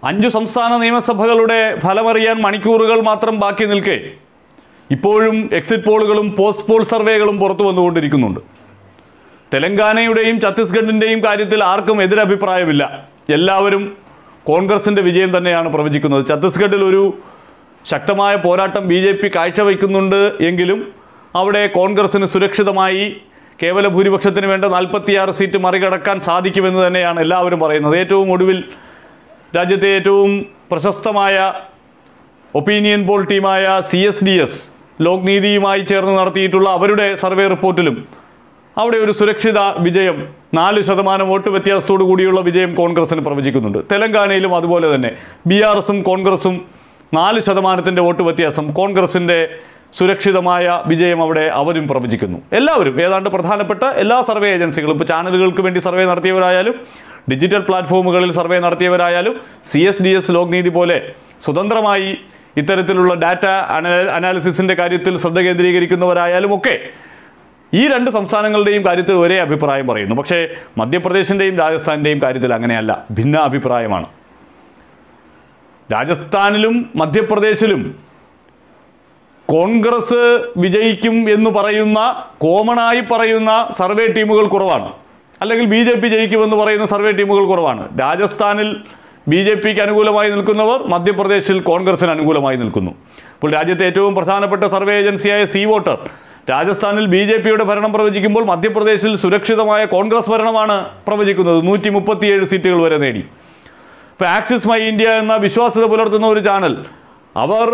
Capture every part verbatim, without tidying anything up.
അഞ്ചു സംസ്ഥാന നിയമസഭകളുടെ ഫലമറിയാൻ മണിക്കൂറുകൾ മാത്രം ബാക്കി നിൽക്കെ ഇപ്പോഴും എക്സിറ്റ് പോളുകളും പോസ്റ്റ് പോൾ സർവേകളും പുറത്തു വന്നുകൊണ്ടിരിക്കുന്നുണ്ട്. തെലങ്കാനയുടെയും ഛത്തീസ്ഗഡിൻ്റെയും കാര്യത്തിൽ ആർക്കും എതിരഭിപ്രായമില്ല. എല്ലാവരും കോൺഗ്രസിൻ്റെ വിജയം തന്നെയാണ് പ്രവചിക്കുന്നത്. ഛത്തീസ്ഗഡിൽ ഒരു ശക്തമായ പോരാട്ടം ബി ജെ പി കാഴ്ചവെക്കുന്നുണ്ട് എങ്കിലും അവിടെ കോൺഗ്രസിന് സുരക്ഷിതമായി കേവല ഭൂരിപക്ഷത്തിന് വേണ്ട നാൽപ്പത്തിയാറ് സീറ്റ് മറികടക്കാൻ സാധിക്കുമെന്ന് തന്നെയാണ് എല്ലാവരും പറയുന്നത്. ഏറ്റവും ഒടുവിൽ രാജ്യത്തെ ഏറ്റവും പ്രശസ്തമായ ഒപ്പീനിയൻ പോൾ ടീമായ C S D S Lok നീതിയുമായി ചേർന്ന് നടത്തിയിട്ടുള്ള അവരുടെ സർവേ റിപ്പോർട്ടിലും അവിടെ ഒരു സുരക്ഷിത വിജയം, നാല് ശതമാനം വോട്ട് വ്യത്യാസത്തോടു കൂടിയുള്ള വിജയം കോൺഗ്രസിന് പ്രവചിക്കുന്നുണ്ട്. തെലങ്കാനയിലും അതുപോലെ തന്നെ ബി ആർ എസും കോൺഗ്രസും നാല് ശതമാനത്തിൻ്റെ വോട്ട് വ്യത്യാസം, കോൺഗ്രസിൻ്റെ സുരക്ഷിതമായ വിജയം അവിടെ അവരും പ്രവചിക്കുന്നു. എല്ലാവരും, ഏതാണ്ട് പ്രധാനപ്പെട്ട എല്ലാ സർവേ ഏജൻസികളും, ഇപ്പോൾ ചാനലുകൾക്ക് വേണ്ടി സർവേ നടത്തിയവരായാലും ഡിജിറ്റൽ പ്ലാറ്റ്ഫോമുകളിൽ സർവേ നടത്തിയവരായാലും C S D S Lok Niti പോലെ സ്വതന്ത്രമായി ഇത്തരത്തിലുള്ള ഡാറ്റ അനാലിസിസിൻ്റെ കാര്യത്തിൽ ശ്രദ്ധ കേന്ദ്രീകരിക്കുന്നവരായാലും ഒക്കെ ഈ രണ്ട് സംസ്ഥാനങ്ങളുടെയും കാര്യത്തിൽ ഒരേ അഭിപ്രായം പറയുന്നു. പക്ഷേ മധ്യപ്രദേശിൻ്റെയും രാജസ്ഥാനിൻ്റെയും കാര്യത്തിൽ അങ്ങനെയല്ല, ഭിന്ന അഭിപ്രായമാണ്. രാജസ്ഥാനിലും മധ്യപ്രദേശിലും കോൺഗ്രസ് വിജയിക്കും എന്ന് പറയുന്ന, കോമണായി പറയുന്ന സർവേ ടീമുകൾ കുറവാണ്. അല്ലെങ്കിൽ ബി ജെ പി ജയിക്കുമെന്ന് പറയുന്ന സർവേ ടീമുകൾ കുറവാണ്. രാജസ്ഥാനിൽ ബി ജെ പിക്ക് അനുകൂലമായി നിൽക്കുന്നവർ മധ്യപ്രദേശിൽ കോൺഗ്രസിന് അനുകൂലമായി നിൽക്കുന്നു. ഇപ്പോൾ രാജ്യത്തെ ഏറ്റവും പ്രധാനപ്പെട്ട സർവേ ഏജൻസിയായ സി വോട്ടർ രാജസ്ഥാനിൽ ബി ജെ പിയുടെ ഭരണം പ്രവചിക്കുമ്പോൾ മധ്യപ്രദേശിൽ സുരക്ഷിതമായ കോൺഗ്രസ് ഭരണമാണ് പ്രവചിക്കുന്നത്. നൂറ്റി മുപ്പത്തിയേഴ് സീറ്റുകൾ വരെ നേടി. ഇപ്പോൾ ആക്സിസ് മൈ ഇന്ത്യ എന്ന വിശ്വാസ്യത പുലർത്തുന്ന ഒരു ചാനൽ, അവർ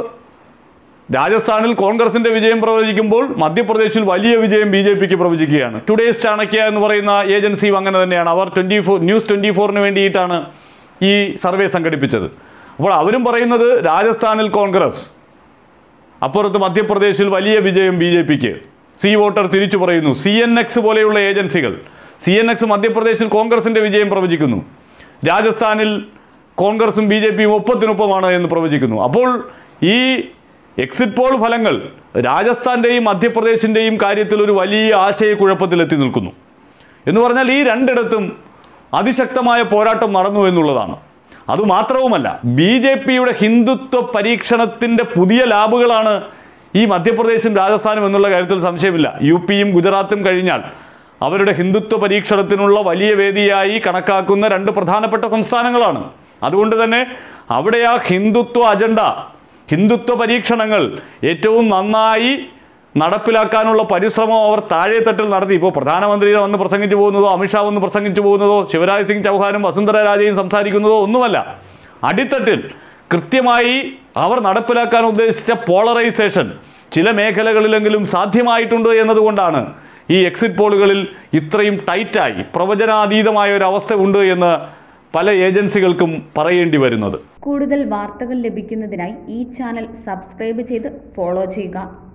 രാജസ്ഥാനിൽ കോൺഗ്രസിൻ്റെ വിജയം പ്രവചിക്കുമ്പോൾ മധ്യപ്രദേശിൽ വലിയ വിജയം ബി ജെ പിക്ക് പ്രവചിക്കുകയാണ്. ടുഡേസ് ചാണക്യ എന്ന് പറയുന്ന ഏജൻസിയും അങ്ങനെ തന്നെയാണ്. അവർ ട്വൻറ്റി ഫോർ ന്യൂസ് ട്വൻറ്റി ഫോറിന് വേണ്ടിയിട്ടാണ് ഈ സർവേ സംഘടിപ്പിച്ചത്. അപ്പോൾ അവരും പറയുന്നത് രാജസ്ഥാനിൽ കോൺഗ്രസ്, അപ്പുറത്ത് മധ്യപ്രദേശിൽ വലിയ വിജയം ബി ജെ പിക്ക്. സി വോട്ടർ തിരിച്ചു പറയുന്നു. സി എൻ എക്സ് പോലെയുള്ള ഏജൻസികൾ, സി എൻ എക്സ് മധ്യപ്രദേശിൽ കോൺഗ്രസിൻ്റെ വിജയം പ്രവചിക്കുന്നു, രാജസ്ഥാനിൽ കോൺഗ്രസും ബി ജെ പിയും ഒപ്പത്തിനൊപ്പമാണ് എന്ന് പ്രവചിക്കുന്നു. അപ്പോൾ ഈ എക്സിറ്റ് പോൾ ഫലങ്ങൾ രാജസ്ഥാൻ്റെയും മധ്യപ്രദേശിൻ്റെയും കാര്യത്തിൽ ഒരു വലിയ ആശയക്കുഴപ്പത്തിലെത്തി നിൽക്കുന്നു. എന്ന് പറഞ്ഞാൽ ഈ രണ്ടിടത്തും അതിശക്തമായ പോരാട്ടം നടന്നു എന്നുള്ളതാണ്. അതുമാത്രവുമല്ല, ബി ജെ പിയുടെ ഹിന്ദുത്വ പരീക്ഷണത്തിൻ്റെ പുതിയ ലാബുകളാണ് ഈ മധ്യപ്രദേശും രാജസ്ഥാനും എന്നുള്ള കാര്യത്തിൽ സംശയമില്ല. യു പിയും ഗുജറാത്തും കഴിഞ്ഞാൽ അവരുടെ ഹിന്ദുത്വ പരീക്ഷണത്തിനുള്ള വലിയ വേദിയായി കണക്കാക്കുന്ന രണ്ട് പ്രധാനപ്പെട്ട സംസ്ഥാനങ്ങളാണ്. അതുകൊണ്ട് തന്നെ അവിടെ ആ ഹിന്ദുത്വ അജണ്ട, ഹിന്ദുത്വ പരീക്ഷണങ്ങൾ ഏറ്റവും നന്നായി നടപ്പിലാക്കാനുള്ള പരിശ്രമം അവർ താഴെത്തട്ടിൽ നടത്തി. ഇപ്പോൾ പ്രധാനമന്ത്രി വന്ന് പ്രസംഗിച്ചു പോകുന്നതോ അമിത്ഷാ വന്ന് പ്രസംഗിച്ചു പോകുന്നതോ ശിവരാജ് സിംഗ് ചൗഹാനും വസുന്ധര രാജയും സംസാരിക്കുന്നതോ ഒന്നുമല്ല. അടിത്തട്ടിൽ കൃത്യമായി അവർ നടപ്പിലാക്കാൻ ഉദ്ദേശിച്ച പോളറൈസേഷൻ ചില മേഖലകളിലെങ്കിലും സാധ്യമായിട്ടുണ്ട് എന്നതുകൊണ്ടാണ് ഈ എക്സിറ്റ് പോളുകളിൽ ഇത്രയും ടൈറ്റായി പ്രവചനാതീതമായ ഒരു അവസ്ഥ ഉണ്ട് എന്ന് പല ഏജൻസികൾക്കും പറയേണ്ടി വരുന്നത്. കൂടുതൽ വാർത്തകൾ ലഭിക്കുന്നതിനായി ഈ ചാനൽ സബ്സ്ക്രൈബ് ചെയ്ത് ഫോളോ ചെയ്യുക.